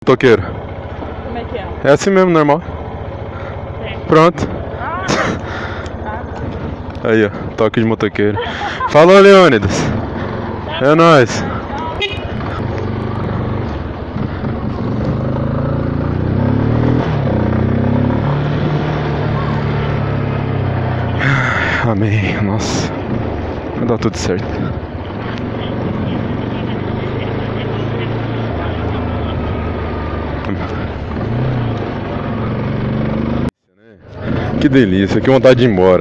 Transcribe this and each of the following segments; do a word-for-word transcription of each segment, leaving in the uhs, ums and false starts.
motoqueiro? Como é que é? É assim mesmo, normal. É. Pronto. Ah. Aí, ó, toque de motoqueiro. Falou, Leônidas. É nóis. Amém. Nossa. Vai dar tudo certo. Que delícia, que vontade de ir embora.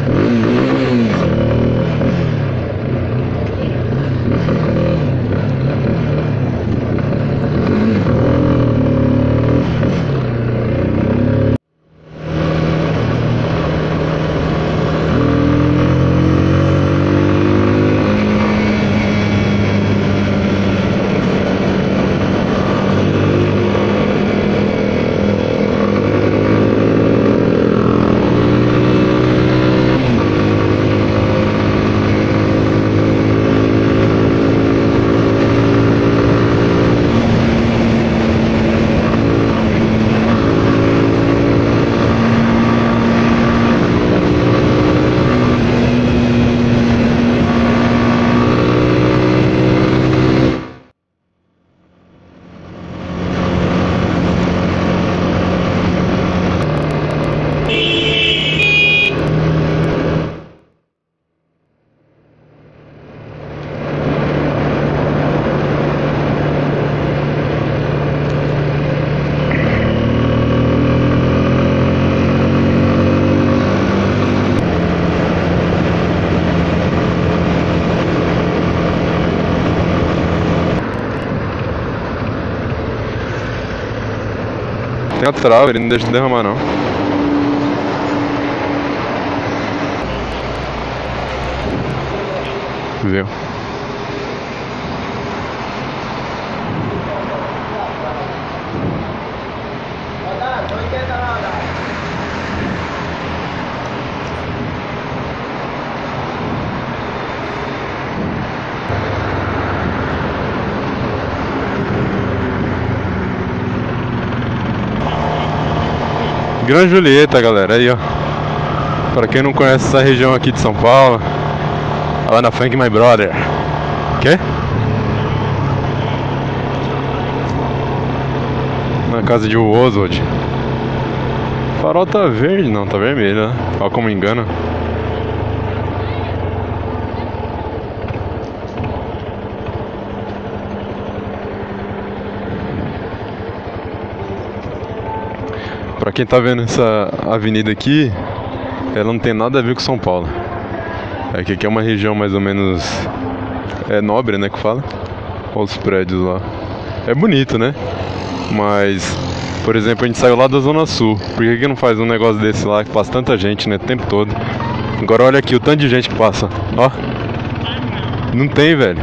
Tem a trava, ele não deixa de derramar não. Viu? Grande Julieta, galera, aí ó. Pra quem não conhece essa região aqui de São Paulo, lá na Thank My Brother. Quê? Na casa de Oswald. O farol tá verde, não, tá vermelho, né? Olha como engana. Pra quem tá vendo essa avenida aqui, ela não tem nada a ver com São Paulo. É que aqui é uma região mais ou menos é nobre, né, que fala. Olha os prédios lá. É bonito, né? Mas, por exemplo, a gente saiu lá da Zona Sul. Por que que não faz um negócio desse lá que passa tanta gente, né, o tempo todo? Agora olha aqui o tanto de gente que passa. Ó. Não tem, velho.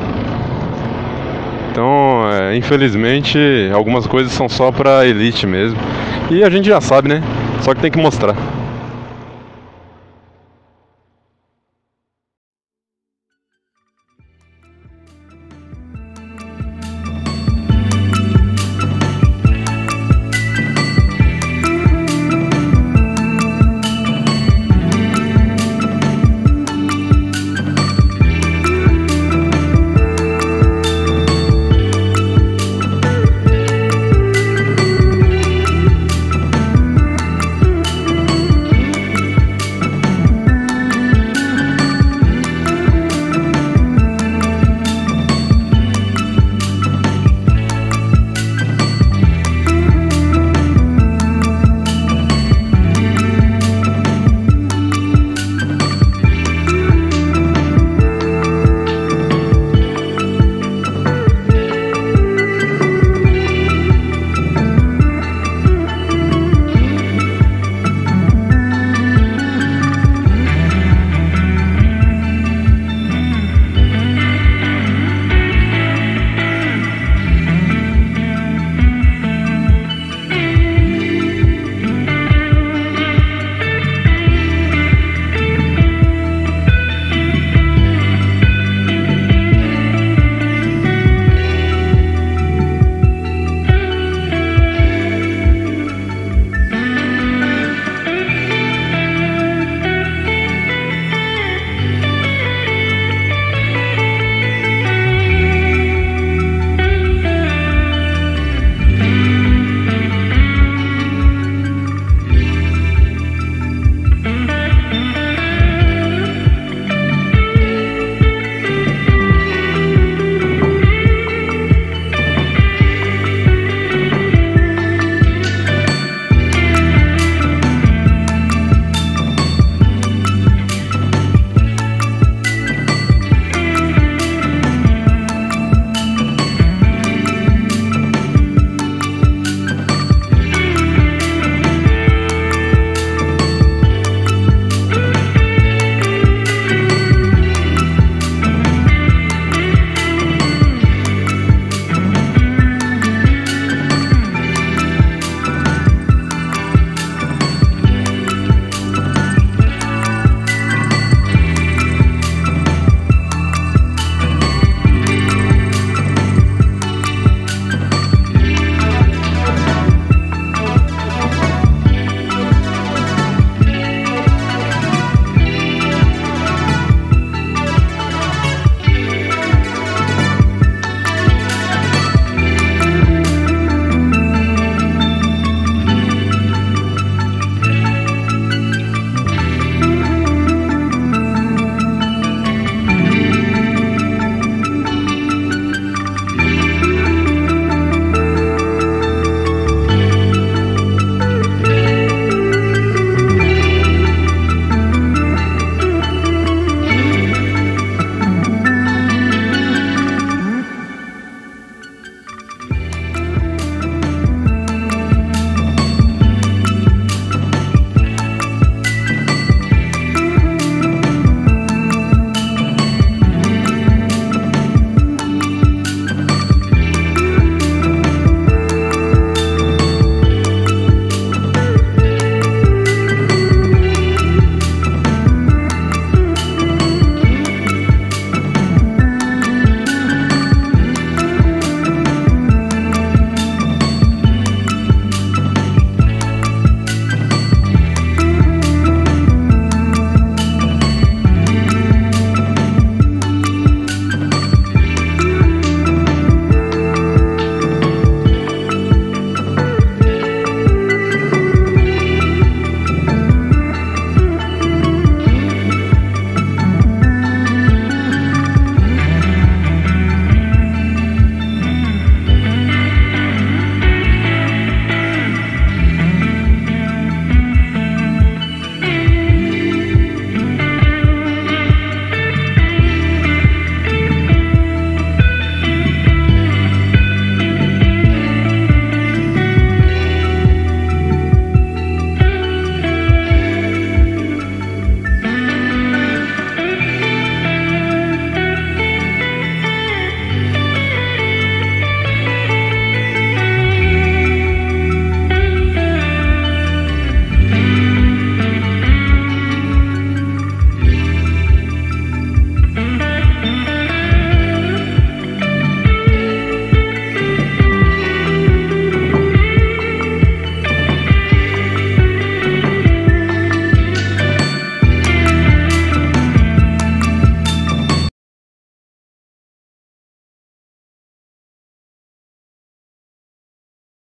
Então, é, infelizmente, algumas coisas são só pra elite mesmo. E a gente já sabe, né? Só que tem que mostrar.